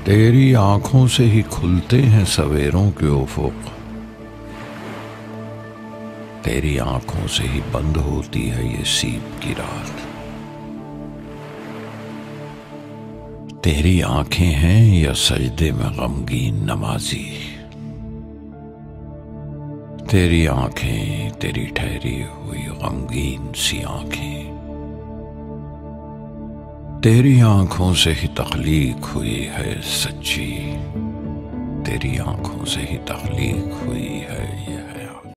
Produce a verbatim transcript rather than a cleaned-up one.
तेरी आंखों से ही खुलते हैं सवेरों के उफुक, तेरी आंखों से ही बंद होती है ये सीप की रात। तेरी आंखें हैं या सजदे में गमगीन नमाजी, तेरी आंखें, तेरी ठहरी हुई गमगीन सी आंखें। तेरी आंखों से ही तख्लीक हुई है सच्ची, तेरी आंखों से ही तख्लीक हुई है